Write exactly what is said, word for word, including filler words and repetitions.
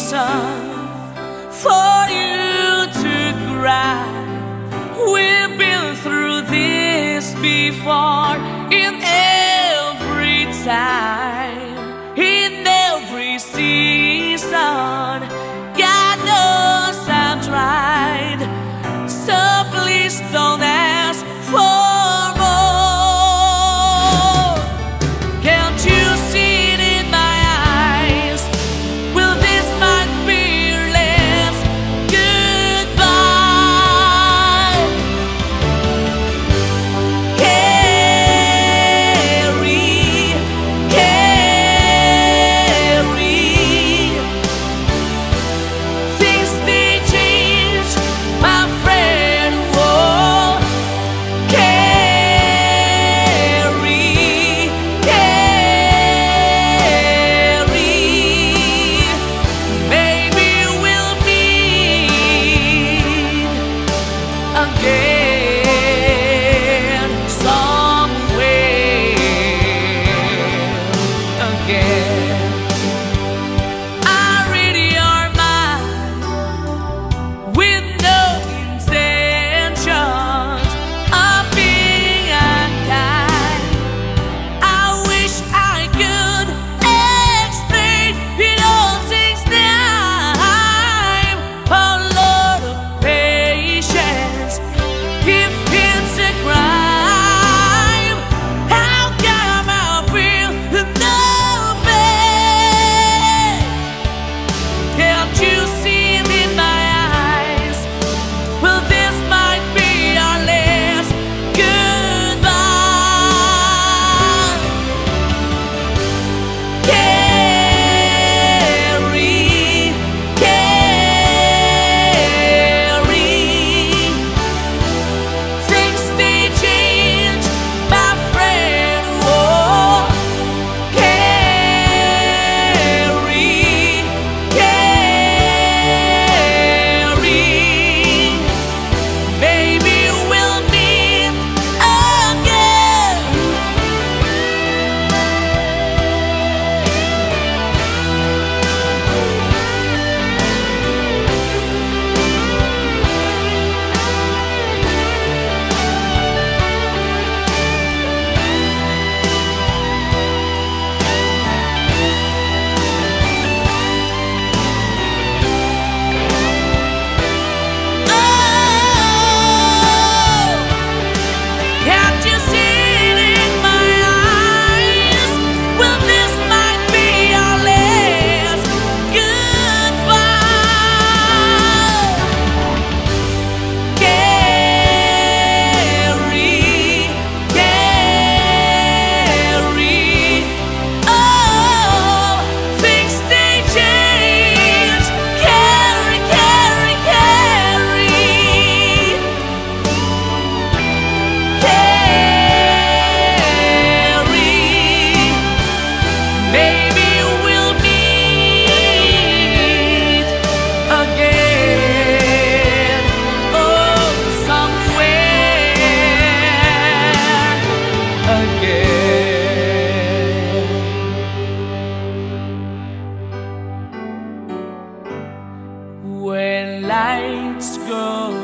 reason for you to cry. We've been through this before, in every time, in every season. God knows I've tried, so please don't ask for more. Can't you see it in my eyes? Well, this might be your last goodbye. Carry, carry. Things they change, my friend. Whoa. Carry, carry. Maybe we'll meet again somewhere again. I read your mind with no intentions of being unkind. I wish I could explain, it all takes time, a lot of patience, if it's a crime. How come I feel no pain? Can't you see it in my eyes? Well, this might be our last goodbye. Carry, carry. Things they change, my friend. Whoa. Carry, carry. Maybe we'll meet again. Oh, can't you see it in my eyes? Well, this might be our last goodbye. Carry, carry. Oh, things they change. Carry, carry, carry. Carry. Maybe we'll meet again. Oh, somewhere again. When lights go